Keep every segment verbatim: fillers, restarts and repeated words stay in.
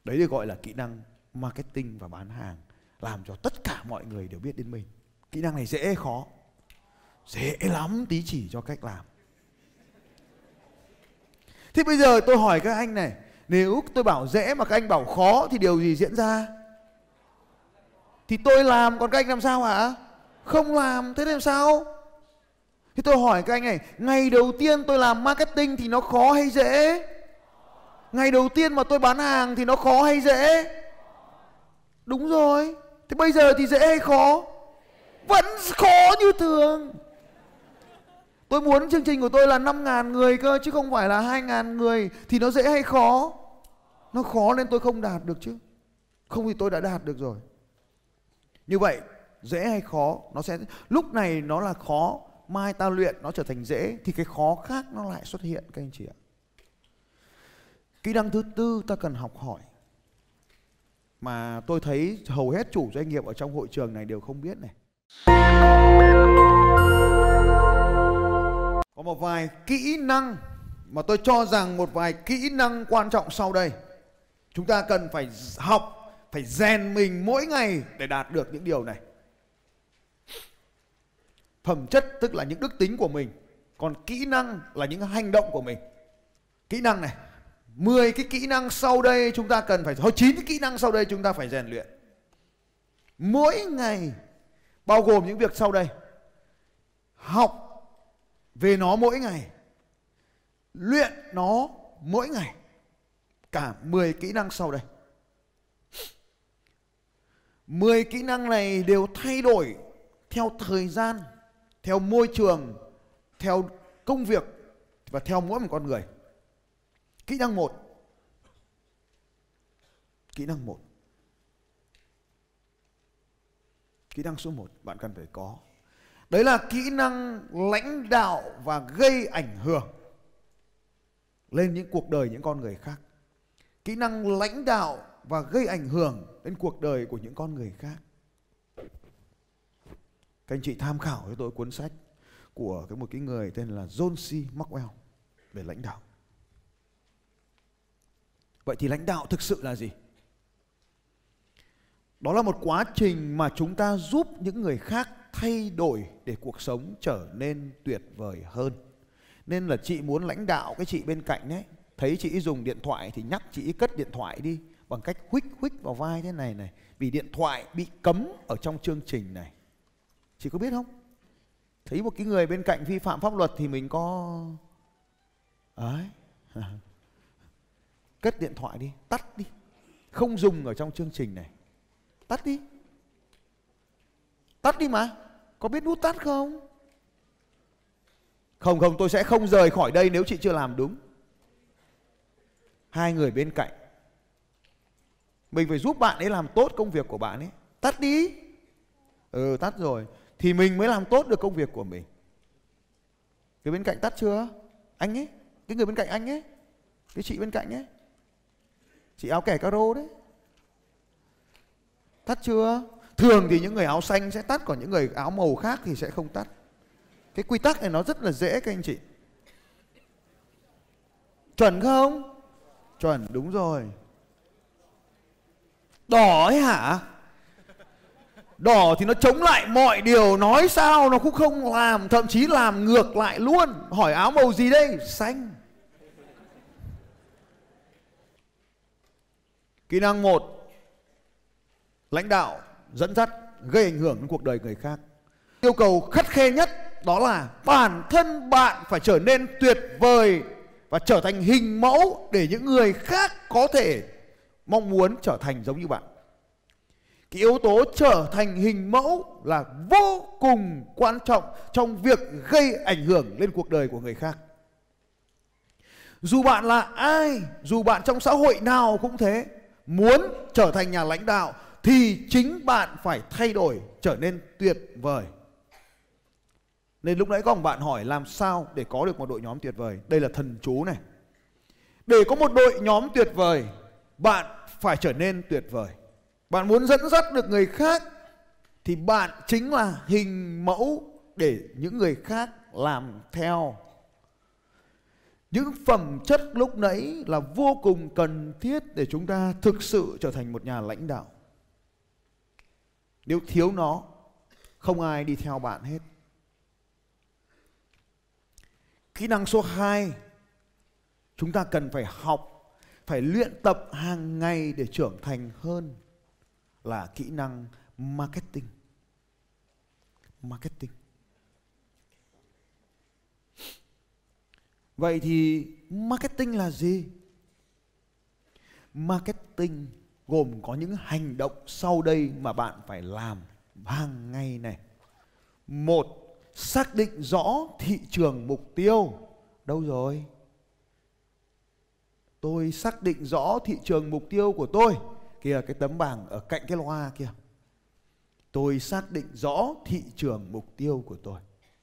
Đấy được gọi là kỹ năng marketing và bán hàng, làm cho tất cả mọi người đều biết đến mình. Kỹ năng này dễ hay khó? Dễ lắm, tí chỉ cho cách làm. Thế bây giờ tôi hỏi các anh này, nếu tôi bảo dễ mà các anh bảo khó thì điều gì diễn ra? Thì tôi làm, còn các anh làm sao hả? Không làm, thế làm sao? Thế tôi hỏi các anh này, ngày đầu tiên tôi làm marketing thì nó khó hay dễ? Ngày đầu tiên mà tôi bán hàng thì nó khó hay dễ? Đúng rồi. Thế bây giờ thì dễ hay khó? Vẫn khó như thường. Tôi muốn chương trình của tôi là năm nghìn người cơ, chứ không phải là hai nghìn người. Thì nó dễ hay khó? Nó khó nên tôi không đạt được chứ. Không thì tôi đã đạt được rồi. Như vậy, dễ hay khó, nó sẽ lúc này nó là khó, mai ta luyện nó trở thành dễ, thì cái khó khác nó lại xuất hiện các anh chị ạ. Kỹ năng thứ tư ta cần học hỏi, mà tôi thấy hầu hết chủ doanh nghiệp ở trong hội trường này đều không biết này. Có một vài kỹ năng mà tôi cho rằng một vài kỹ năng quan trọng sau đây. Chúng ta cần phải học, phải rèn mình mỗi ngày để đạt được những điều này. Phẩm chất tức là những đức tính của mình, còn kỹ năng là những hành động của mình. Kỹ năng này, mười cái kỹ năng sau đây chúng ta cần phải, thôi chín cái kỹ năng sau đây chúng ta phải rèn luyện mỗi ngày, bao gồm những việc sau đây. Học về nó mỗi ngày, luyện nó mỗi ngày, cả mười kỹ năng sau đây. mười kỹ năng này đều thay đổi theo thời gian, theo môi trường, theo công việc và theo mỗi một con người. Kỹ năng một. Kỹ năng một. Kỹ năng số một bạn cần phải có. Đấy là kỹ năng lãnh đạo và gây ảnh hưởng lên những cuộc đời những con người khác. Kỹ năng lãnh đạo và gây ảnh hưởng đến cuộc đời của những con người khác. Các anh chị tham khảo cho tôi cuốn sách của một cái người tên là John C. Maxwell về lãnh đạo. Vậy thì lãnh đạo thực sự là gì? Đó là một quá trình mà chúng ta giúp những người khác thay đổi để cuộc sống trở nên tuyệt vời hơn. Nên là chị muốn lãnh đạo cái chị bên cạnh ấy, thấy chị dùng điện thoại thì nhắc chị cất điện thoại đi bằng cách huých huých vào vai thế này này. Vì điện thoại bị cấm ở trong chương trình này. Chị có biết không? Thấy một cái người bên cạnh vi phạm pháp luật thì mình có... Đấy. Cất điện thoại đi, tắt đi. Không dùng ở trong chương trình này. Tắt đi. Tắt đi mà. Có biết nút tắt không? Không không, tôi sẽ không rời khỏi đây nếu chị chưa làm đúng. Hai người bên cạnh, mình phải giúp bạn ấy làm tốt công việc của bạn ấy. Tắt đi. Ừ, tắt rồi thì mình mới làm tốt được công việc của mình. Cái bên cạnh tắt chưa? Anh ấy, cái người bên cạnh anh ấy, cái chị bên cạnh ấy, chị áo kẻ caro đấy, tắt chưa? Thường thì những người áo xanh sẽ tắt, còn những người áo màu khác thì sẽ không tắt. Cái quy tắc này nó rất là dễ các anh chị. Chuẩn không? Chuẩn, đúng rồi. Đỏ ấy hả? Đỏ thì nó chống lại mọi điều, nói sao nó cũng không làm, thậm chí làm ngược lại luôn. Hỏi áo màu gì đây? Xanh. Kỹ năng một, lãnh đạo, dẫn dắt, gây ảnh hưởng đến cuộc đời người khác. Yêu cầu khắt khe nhất đó là bản thân bạn phải trở nên tuyệt vời và trở thành hình mẫu để những người khác có thể mong muốn trở thành giống như bạn. Cái yếu tố trở thành hình mẫu là vô cùng quan trọng trong việc gây ảnh hưởng lên cuộc đời của người khác. Dù bạn là ai, dù bạn trong xã hội nào cũng thế, muốn trở thành nhà lãnh đạo thì chính bạn phải thay đổi, trở nên tuyệt vời. Nên lúc nãy có một bạn hỏi làm sao để có được một đội nhóm tuyệt vời. Đây là thần chú này. Để có một đội nhóm tuyệt vời, bạn phải trở nên tuyệt vời. Bạn muốn dẫn dắt được người khác thì bạn chính là hình mẫu để những người khác làm theo. Những phẩm chất lúc nãy là vô cùng cần thiết để chúng ta thực sự trở thành một nhà lãnh đạo. Nếu thiếu nó, không ai đi theo bạn hết. Kỹ năng số hai, chúng ta cần phải học, phải luyện tập hàng ngày để trưởng thành hơn, là kỹ năng marketing. Marketing. Vậy thì marketing là gì? Marketing gồm có những hành động sau đây mà bạn phải làm hàng ngày này. Một, xác định rõ thị trường mục tiêu. Đâu rồi? Tôi xác định rõ thị trường mục tiêu của tôi. Kìa, cái tấm bảng ở cạnh cái loa kia. Tôi xác định rõ thị trường mục tiêu của tôi.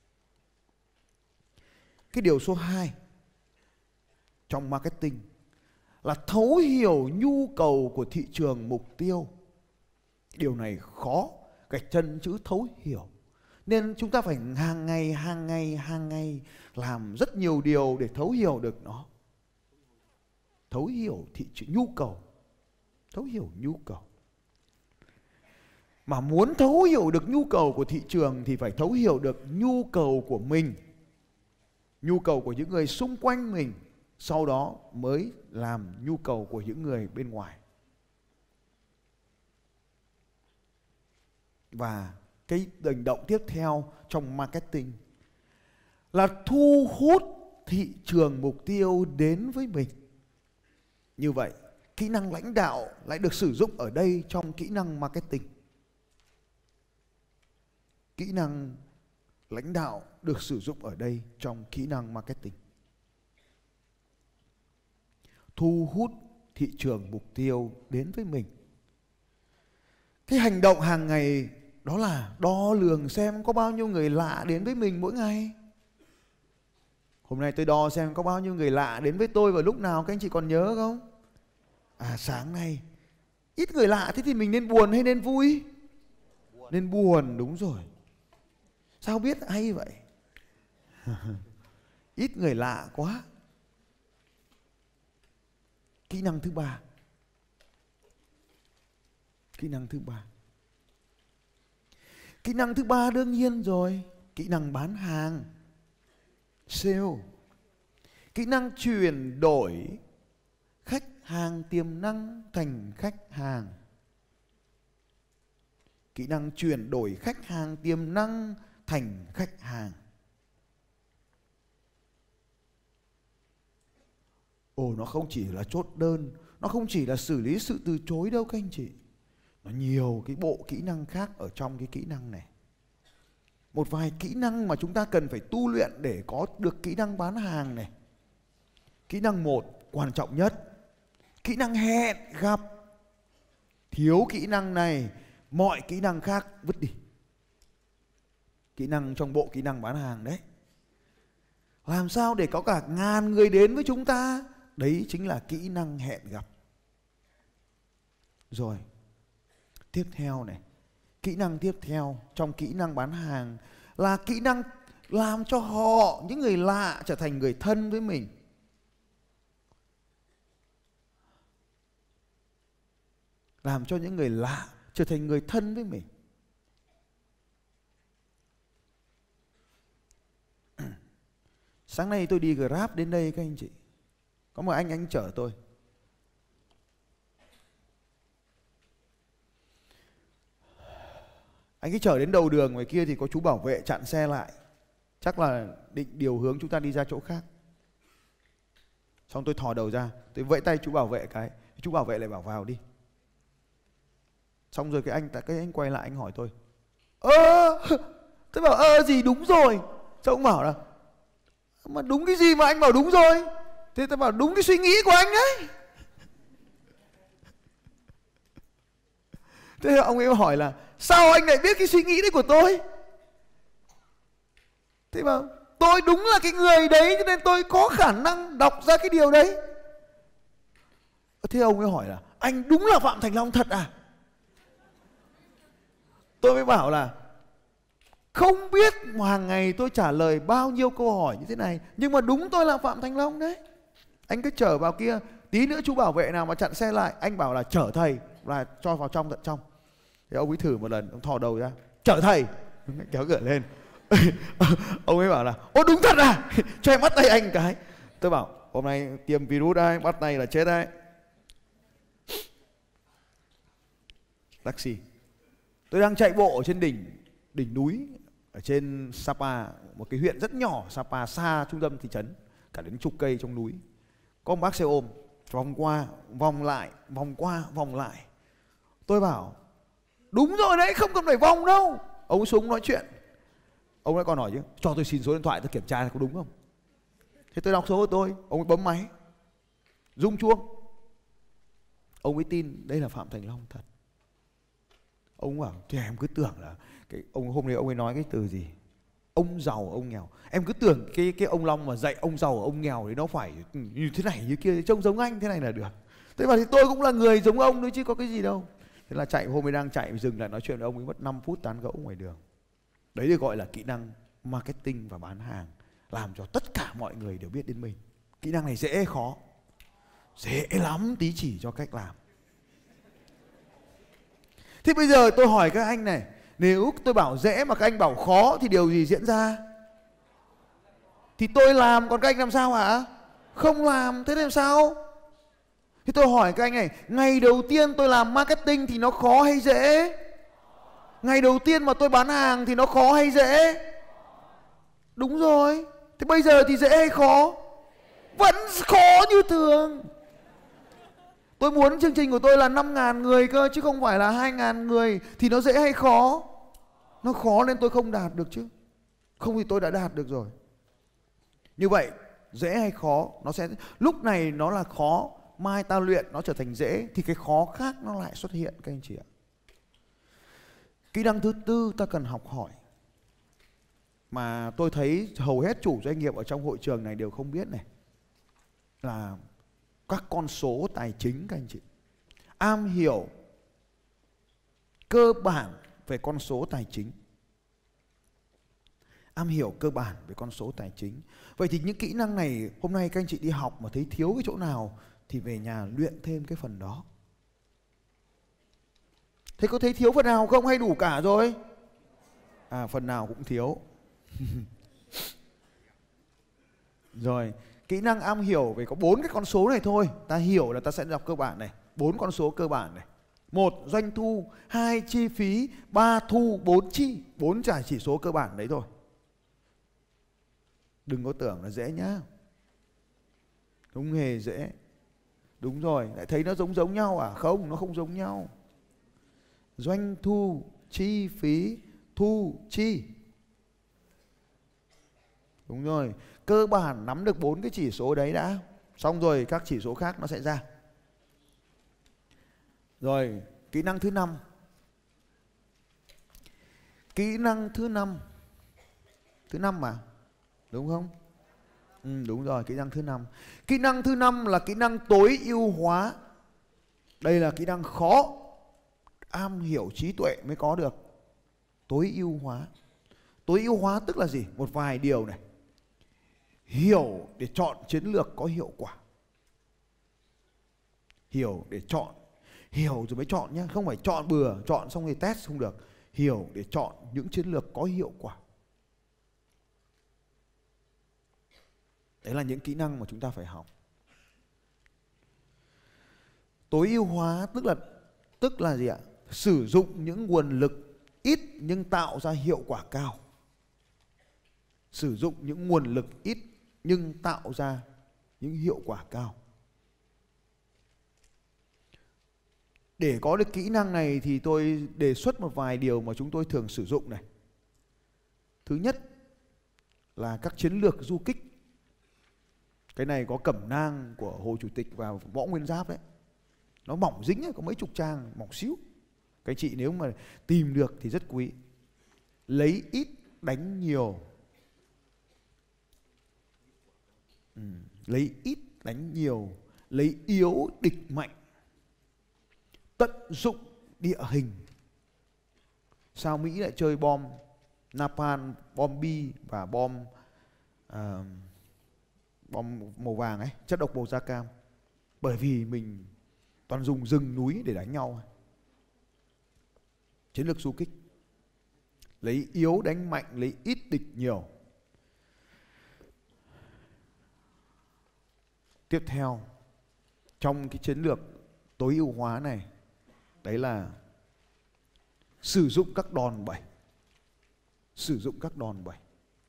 Cái điều số hai trong marketing là thấu hiểu nhu cầu của thị trường mục tiêu. Điều này khó, gạch chân chữ thấu hiểu. Nên chúng ta phải hàng ngày, hàng ngày, hàng ngày làm rất nhiều điều để thấu hiểu được nó. Thấu hiểu thị trường nhu cầu. Thấu hiểu nhu cầu. Mà muốn thấu hiểu được nhu cầu của thị trường thì phải thấu hiểu được nhu cầu của mình, nhu cầu của những người xung quanh mình, sau đó mới làm nhu cầu của những người bên ngoài. Và cái hành động tiếp theo trong marketing là thu hút thị trường mục tiêu đến với mình. Như vậy, kỹ năng lãnh đạo lại được sử dụng ở đây trong kỹ năng marketing. Kỹ năng lãnh đạo được sử dụng ở đây trong kỹ năng marketing. Thu hút thị trường mục tiêu đến với mình. Cái hành động hàng ngày đó là đo lường xem có bao nhiêu người lạ đến với mình mỗi ngày. Hôm nay tôi đo xem có bao nhiêu người lạ đến với tôi vào lúc nào, các anh chị còn nhớ không? À, sáng nay ít người lạ, thế thì mình nên buồn hay nên vui? Nên buồn, đúng rồi. Sao biết hay vậy? Ít người lạ quá. Kỹ năng thứ ba. Kỹ năng thứ ba. Kỹ năng thứ ba đương nhiên rồi, kỹ năng bán hàng, sale. Kỹ năng chuyển đổi khách hàng tiềm năng thành khách hàng. Kỹ năng chuyển đổi khách hàng tiềm năng thành khách hàng. Ồ, nó không chỉ là chốt đơn, nó không chỉ là xử lý sự từ chối đâu các anh chị. Nó nhiều cái bộ kỹ năng khác ở trong cái kỹ năng này. Một vài kỹ năng mà chúng ta cần phải tu luyện để có được kỹ năng bán hàng này. Kỹ năng một, quan trọng nhất, kỹ năng hẹn gặp. Thiếu kỹ năng này, mọi kỹ năng khác vứt đi. Kỹ năng trong bộ kỹ năng bán hàng đấy. Làm sao để có cả ngàn người đến với chúng ta? Đấy chính là kỹ năng hẹn gặp. Rồi, tiếp theo này, kỹ năng tiếp theo trong kỹ năng bán hàng là kỹ năng làm cho họ, những người lạ, trở thành người thân với mình. Làm cho những người lạ trở thành người thân với mình. Sáng nay tôi đi Grab đến đây các anh chị. Có một anh anh chở tôi. Anh ấy chở đến đầu đường ngoài kia thì có chú bảo vệ chặn xe lại. Chắc là định điều hướng chúng ta đi ra chỗ khác. Xong tôi thò đầu ra, tôi vẫy tay chú bảo vệ cái, chú bảo vệ lại bảo vào đi. Xong rồi cái anh cái anh quay lại anh hỏi tôi. Ơ, tôi bảo ơ gì đúng rồi. Sao ông bảo là mà đúng cái gì mà anh bảo đúng rồi? Thế tôi bảo đúng cái suy nghĩ của anh đấy. Thế ông ấy hỏi là sao anh lại biết cái suy nghĩ đấy của tôi? Thế mà tôi đúng là cái người đấy cho nên tôi có khả năng đọc ra cái điều đấy. Thế ông ấy hỏi là anh đúng là Phạm Thành Long thật à? Tôi mới bảo là Không biết mà hàng ngày tôi trả lời bao nhiêu câu hỏi như thế này, nhưng mà đúng tôi là Phạm Thành Long đấy. Anh cứ chở vào kia, tí nữa chú bảo vệ nào mà chặn xe lại, anh bảo là chở thầy, là cho vào trong tận trong. Thì ông ấy thử một lần, ông thò đầu ra, chở thầy, kéo cửa lên. Ông ấy bảo là ô đúng thật à, cho em bắt tay anh cái. Tôi bảo hôm nay tiêm virus đây, bắt tay là chết đấy. Taxi. Tôi đang chạy bộ ở trên đỉnh đỉnh núi ở trên Sapa, một cái huyện rất nhỏ Sapa, xa trung tâm thị trấn cả đến chục cây trong núi. Có một bác xe ôm vòng qua vòng lại vòng qua vòng lại. Tôi bảo đúng rồi đấy, không cần phải vòng đâu. Ông ấy xuống nói chuyện. Ông ấy còn hỏi chứ, cho tôi xin số điện thoại tôi kiểm tra có đúng không. Thế tôi đọc số của tôi, ông ấy bấm máy, rung chuông. Ông ấy tin đây là Phạm Thành Long thật. Ông bảo thì em cứ tưởng là cái ông hôm nay ông ấy nói cái từ gì, ông giàu ông nghèo. Em cứ tưởng cái cái ông Long mà dạy ông giàu ông nghèo thì nó phải như thế này như kia, trông giống anh thế này là được. Thế mà thì tôi cũng là người giống ông thôi chứ có cái gì đâu. Thế là chạy, hôm ấy đang chạy dừng lại nói chuyện với ông ấy mất năm phút tán gẫu ngoài đường. Đấy thì gọi là kỹ năng marketing và bán hàng, làm cho tất cả mọi người đều biết đến mình. Kỹ năng này dễ hay khó? Dễ lắm, tí chỉ cho cách làm. Thế bây giờ tôi hỏi các anh này, nếu tôi bảo dễ mà các anh bảo khó thì điều gì diễn ra? Thì tôi làm, còn các anh làm sao hả? Không làm, thế làm sao? Thì tôi hỏi các anh này, ngày đầu tiên tôi làm marketing thì nó khó hay dễ? Ngày đầu tiên mà tôi bán hàng thì nó khó hay dễ? Đúng rồi. Thế bây giờ thì dễ hay khó? Vẫn khó như thường. Tôi muốn chương trình của tôi là năm nghìn người cơ, chứ không phải là hai nghìn người. Thì nó dễ hay khó? Nó khó nên tôi không đạt được chứ. Không thì tôi đã đạt được rồi. Như vậy dễ hay khó, nó sẽ lúc này nó là khó, mai ta luyện nó trở thành dễ, thì cái khó khác nó lại xuất hiện các anh chị ạ. Kỹ năng thứ tư ta cần học hỏi, mà tôi thấy hầu hết chủ doanh nghiệp ở trong hội trường này đều không biết này, là các con số tài chính các anh chị. Am hiểu cơ bản về con số tài chính. Am hiểu cơ bản về con số tài chính. Vậy thì những kỹ năng này hôm nay các anh chị đi học mà thấy thiếu cái chỗ nào thì về nhà luyện thêm cái phần đó. Thế có thấy thiếu phần nào không hay đủ cả rồi? À, phần nào cũng thiếu. Rồi, kỹ năng am hiểu về có bốn cái con số này thôi. Ta hiểu là ta sẽ đọc cơ bản này. Bốn con số cơ bản này. Một, doanh thu. Hai, chi phí. Ba, thu. Bốn, chi. Bốn trả chỉ số cơ bản đấy thôi. Đừng có tưởng là dễ nhá. Không hề dễ. Đúng rồi, lại thấy nó giống giống nhau à? Không, nó không giống nhau. Doanh thu, chi phí, thu, chi. Đúng rồi, cơ bản nắm được bốn cái chỉ số đấy đã. Xong rồi các chỉ số khác nó sẽ ra. Rồi, kỹ năng thứ năm. Kỹ năng thứ năm. Thứ năm mà, đúng không? Ừ, đúng rồi, kỹ năng thứ năm. Kỹ năng thứ năm là kỹ năng tối ưu hóa. Đây là kỹ năng khó, am hiểu trí tuệ mới có được. Tối ưu hóa. Tối ưu hóa tức là gì? Một vài điều này. Hiểu để chọn chiến lược có hiệu quả. Hiểu để chọn. Hiểu rồi mới chọn nhé. Không phải chọn bừa, chọn xong rồi test không được. Hiểu để chọn những chiến lược có hiệu quả. Đấy là những kỹ năng mà chúng ta phải học. Tối ưu hóa tức là tức là gì ạ? Sử dụng những nguồn lực ít nhưng tạo ra hiệu quả cao. Sử dụng những nguồn lực ít nhưng tạo ra những hiệu quả cao. Để có được kỹ năng này thì tôi đề xuất một vài điều mà chúng tôi thường sử dụng này. Thứ nhất là các chiến lược du kích. Cái này có cẩm nang của Hồ Chủ tịch và Võ Nguyên Giáp đấy. Nó mỏng dính ấy, có mấy chục trang, mỏng xíu. Các chị nếu mà tìm được thì rất quý. Lấy ít đánh nhiều. Ừ. Lấy ít đánh nhiều. Lấy yếu địch mạnh. Tận dụng địa hình. Sao Mỹ lại chơi bom napalm, bom bi và bom uh, bom màu vàng ấy, chất độc màu da cam. Bởi vì mình toàn dùng rừng núi để đánh nhau. Chiến lược du kích, lấy yếu đánh mạnh, lấy ít địch nhiều. Tiếp theo trong cái chiến lược tối ưu hóa này, đấy là sử dụng các đòn bẩy. Sử dụng các đòn bẩy.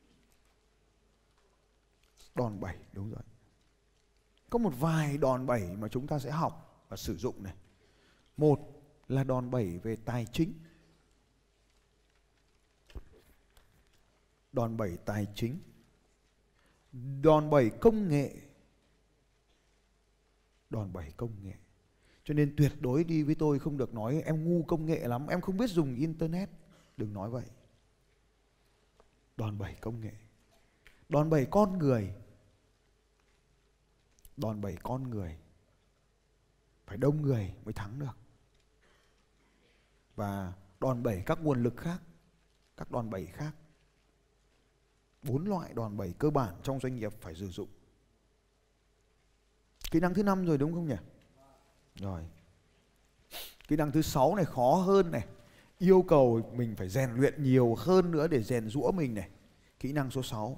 Đòn bẩy, đúng rồi. Có một vài đòn bẩy mà chúng ta sẽ học và sử dụng này. Một là đòn bẩy về tài chính. Đòn bẩy tài chính. Đòn bẩy công nghệ. Đòn bẩy công nghệ. Cho nên tuyệt đối đi với tôi không được nói em ngu công nghệ lắm, em không biết dùng internet. Đừng nói vậy. Đòn bẩy công nghệ. Đòn bẩy con người. Đòn bẩy con người. Phải đông người mới thắng được. Và đòn bẩy các nguồn lực khác. Các đòn bẩy khác. Bốn loại đòn bẩy cơ bản trong doanh nghiệp phải sử dụng. Kỹ năng thứ năm rồi đúng không nhỉ? Rồi. Kỹ năng thứ sáu này khó hơn này. Yêu cầu mình phải rèn luyện nhiều hơn nữa để rèn giũa mình này. Kỹ năng số sáu.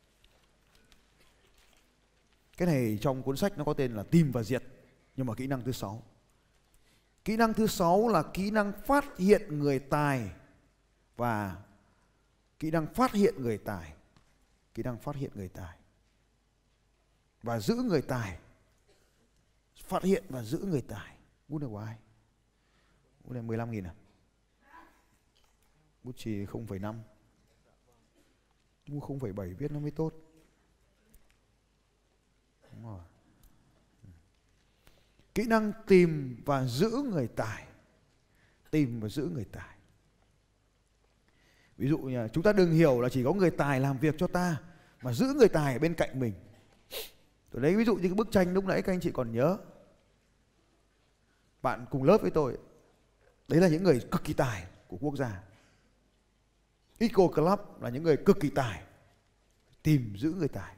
Cái này trong cuốn sách nó có tên là tìm và diệt. Nhưng mà kỹ năng thứ sáu. Kỹ năng thứ sáu là kỹ năng phát hiện người tài. Và kỹ năng phát hiện người tài. Kỹ năng phát hiện người tài. Và giữ người tài. Phát hiện và giữ người tài. Bút này của ai? Bút này mười lăm nghìn à? Bút chì không phẩy năm. Bút không phẩy bảy viết nó mới tốt. Đúng rồi. Kỹ năng tìm và giữ người tài. Tìm và giữ người tài. Ví dụ như chúng ta đừng hiểu là chỉ có người tài làm việc cho ta, mà giữ người tài ở bên cạnh mình. Tôi lấy ví dụ như cái bức tranh lúc nãy các anh chị còn nhớ. Bạn cùng lớp với tôi. Đấy là những người cực kỳ tài của quốc gia. Eco Club là những người cực kỳ tài. Tìm giữ người tài.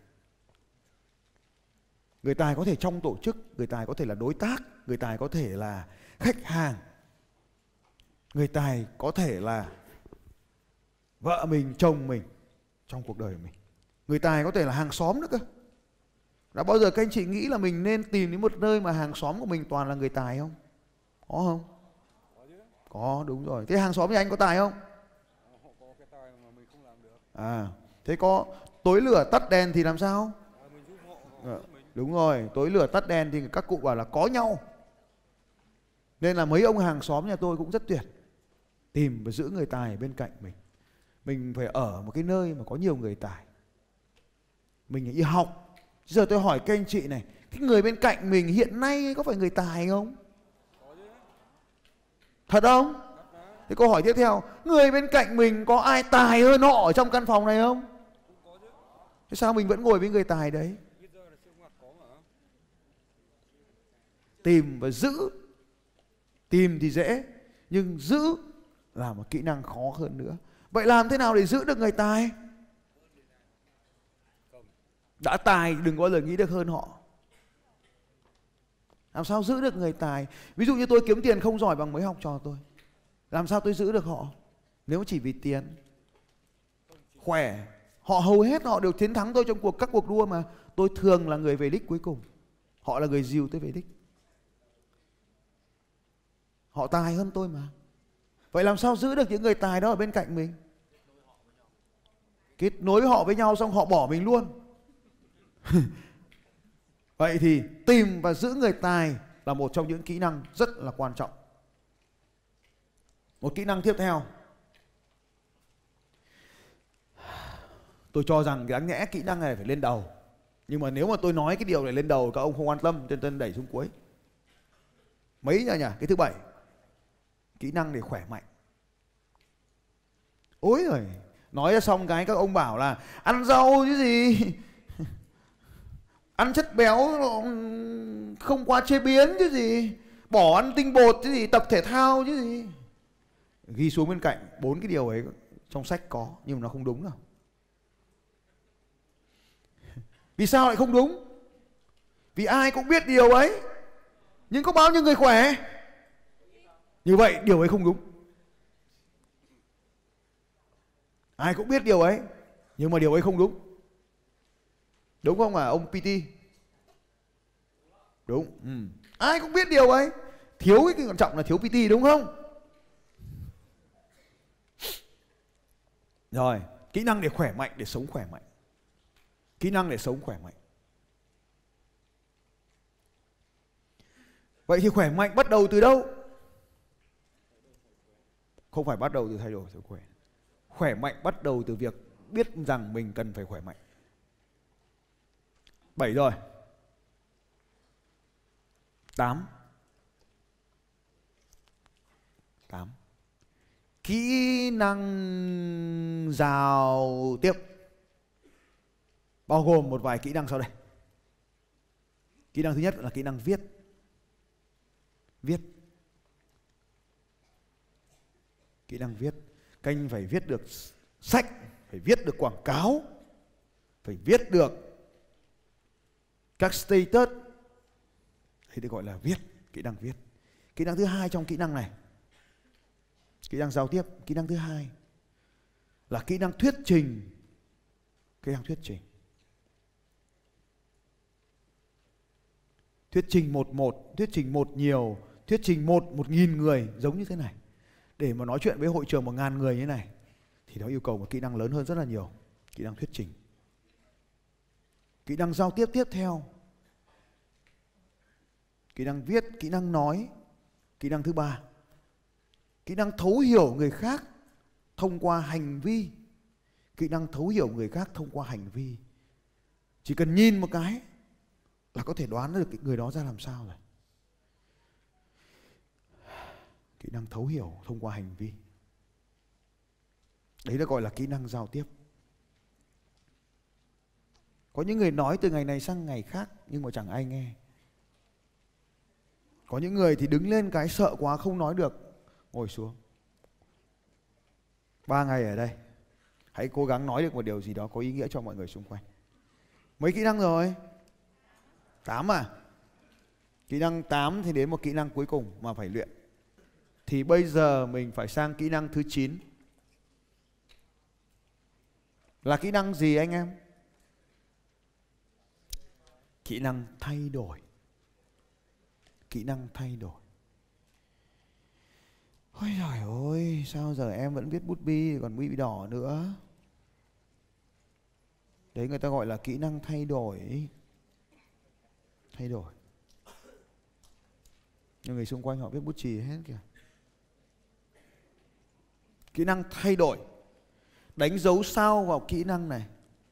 Người tài có thể trong tổ chức, người tài có thể là đối tác, người tài có thể là khách hàng, người tài có thể là vợ mình, chồng mình trong cuộc đời mình. Người tài có thể là hàng xóm nữa cơ. Đã bao giờ các anh chị nghĩ là mình nên tìm đến một nơi mà hàng xóm của mình toàn là người tài không? Có không? Có, đúng rồi. Thế hàng xóm nhà anh có tài không? Có cái tài mà mình không làm được. À, thế có tối lửa tắt đèn thì làm sao? À, mình giúp họ, họ À, giúp mình. đúng rồi, tối lửa tắt đèn thì các cụ bảo là có nhau. Nên là mấy ông hàng xóm nhà tôi cũng rất tuyệt. Tìm và giữ người tài bên cạnh mình. Mình phải ở một cái nơi mà có nhiều người tài. Mình phải đi học. Giờ tôi hỏi các anh chị này, cái người bên cạnh mình hiện nay có phải người tài không? Thật không? Thế câu hỏi tiếp theo, người bên cạnh mình có ai tài hơn họ ở trong căn phòng này không? Thế sao mình vẫn ngồi với người tài đấy? Tìm và giữ. Tìm thì dễ, nhưng giữ là một kỹ năng khó hơn nữa. Vậy làm thế nào để giữ được người tài? Đã tài đừng có bao giờ nghĩ được hơn họ. Làm sao giữ được người tài? Ví dụ như tôi kiếm tiền không giỏi bằng mấy học trò tôi. Làm sao tôi giữ được họ? Nếu chỉ vì tiền. Khỏe. Họ hầu hết họ đều chiến thắng tôi trong cuộc các cuộc đua mà. Tôi thường là người về đích cuối cùng. Họ là người dìu tôi về đích. Họ tài hơn tôi mà. Vậy làm sao giữ được những người tài đó ở bên cạnh mình? Kết nối họ với nhau xong họ bỏ mình luôn. Vậy thì tìm và giữ người tài là một trong những kỹ năng rất là quan trọng. Một kỹ năng tiếp theo, tôi cho rằng đáng nhẽ kỹ năng này phải lên đầu. Nhưng mà nếu mà tôi nói cái điều này lên đầu các ông không quan tâm, cho nên đẩy xuống cuối. Mấy nhỉ nhỉ? Cái thứ bảy, kỹ năng để khỏe mạnh. Ôi rồi, nói ra xong cái các ông bảo là ăn rau chứ gì, ăn chất béo không qua chế biến chứ gì, bỏ ăn tinh bột chứ gì, tập thể thao chứ gì. Ghi xuống bên cạnh bốn cái điều ấy Trong sách có nhưng mà nó không đúng đâu. Vì sao lại không đúng? Vì ai cũng biết điều ấy, nhưng có bao nhiêu người khỏe? Như vậy điều ấy không đúng. Ai cũng biết điều ấy, nhưng mà điều ấy không đúng. Đúng không à ông pê tê? Đúng. Ừ. Ai cũng biết điều ấy, thiếu cái quan trọng là thiếu pê tê đúng không? Rồi, kỹ năng để khỏe mạnh, để sống khỏe mạnh. Kỹ năng để sống khỏe mạnh. Vậy thì khỏe mạnh bắt đầu từ đâu? Không phải bắt đầu từ thay đổi thói quen. Khỏe mạnh bắt đầu từ việc biết rằng mình cần phải khỏe mạnh. Bảy rồi. Tám. Tám. Kỹ năng giao tiếp bao gồm một vài kỹ năng sau đây. Kỹ năng thứ nhất là kỹ năng viết. Viết. Kỹ năng viết. Các anh phải viết được sách, phải viết được quảng cáo, phải viết được các status. Thì được gọi là viết, kỹ năng viết. Kỹ năng thứ hai trong kỹ năng này, kỹ năng giao tiếp, kỹ năng thứ hai là kỹ năng thuyết trình. Kỹ năng thuyết trình. Thuyết trình một một, thuyết trình một nhiều, thuyết trình một một nghìn người giống như thế này. Để mà nói chuyện với hội trường một ngàn người như thế này thì nó yêu cầu một kỹ năng lớn hơn rất là nhiều. Kỹ năng thuyết trình. Kỹ năng giao tiếp tiếp theo, kỹ năng viết, kỹ năng nói. Kỹ năng thứ ba, kỹ năng thấu hiểu người khác thông qua hành vi. Kỹ năng thấu hiểu người khác thông qua hành vi. Chỉ cần nhìn một cái là có thể đoán được người đó ra làm sao rồi. Kỹ năng thấu hiểu thông qua hành vi. Đấy được gọi là kỹ năng giao tiếp. Có những người nói từ ngày này sang ngày khác nhưng mà chẳng ai nghe. Có những người thì đứng lên cái sợ quá không nói được, ngồi xuống. Ba ngày ở đây, hãy cố gắng nói được một điều gì đó có ý nghĩa cho mọi người xung quanh. Mấy kỹ năng rồi? Tám à? Kỹ năng tám thì đến một kỹ năng cuối cùng mà phải luyện. Thì bây giờ mình phải sang kỹ năng thứ chín. Là kỹ năng gì anh em? Kỹ năng thay đổi. Kỹ năng thay đổi. Ôi trời ơi, sao giờ em vẫn viết bút bi còn bi đỏ nữa. Đấy người ta gọi là kỹ năng thay đổi. Thay đổi. Nhưng người xung quanh họ viết bút chì hết kìa. Kỹ năng thay đổi. Đánh dấu sao vào kỹ năng này.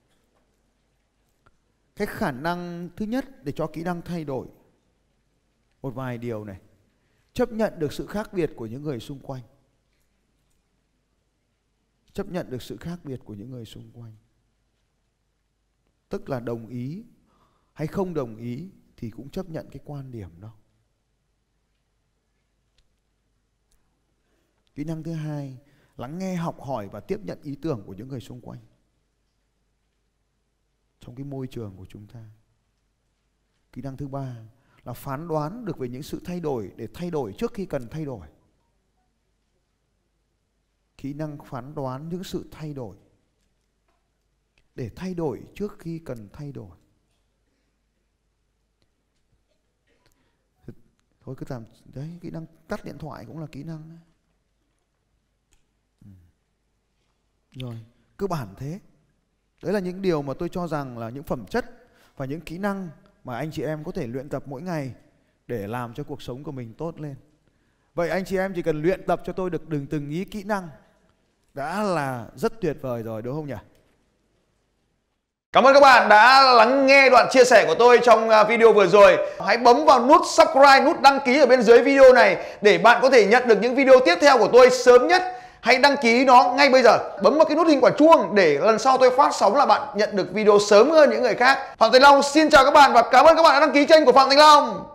Cái khả năng thứ nhất để cho kỹ năng thay đổi một vài điều này. Chấp nhận được sự khác biệt của những người xung quanh. Chấp nhận được sự khác biệt của những người xung quanh. Tức là đồng ý hay không đồng ý thì cũng chấp nhận cái quan điểm đó. Kỹ năng thứ hai, lắng nghe, học hỏi và tiếp nhận ý tưởng của những người xung quanh trong cái môi trường của chúng ta. Kỹ năng thứ ba là phán đoán được về những sự thay đổi để thay đổi trước khi cần thay đổi. Kỹ năng phán đoán những sự thay đổi để thay đổi trước khi cần thay đổi. Thôi cứ làm đấy, kỹ năng tắt điện thoại cũng là kỹ năng đấy. Rồi, cơ bản thế. Đấy là những điều mà tôi cho rằng là những phẩm chất và những kỹ năng mà anh chị em có thể luyện tập mỗi ngày để làm cho cuộc sống của mình tốt lên. Vậy anh chị em chỉ cần luyện tập cho tôi được đừng từng ý kỹ năng đã là rất tuyệt vời rồi, đúng không nhỉ? Cảm ơn các bạn đã lắng nghe đoạn chia sẻ của tôi trong video vừa rồi. Hãy bấm vào nút subscribe, nút đăng ký ở bên dưới video này để bạn có thể nhận được những video tiếp theo của tôi sớm nhất. Hãy đăng ký nó ngay bây giờ. Bấm vào cái nút hình quả chuông để lần sau tôi phát sóng là bạn nhận được video sớm hơn những người khác. Phạm Thành Long xin chào các bạn và cảm ơn các bạn đã đăng ký kênh của Phạm Thành Long.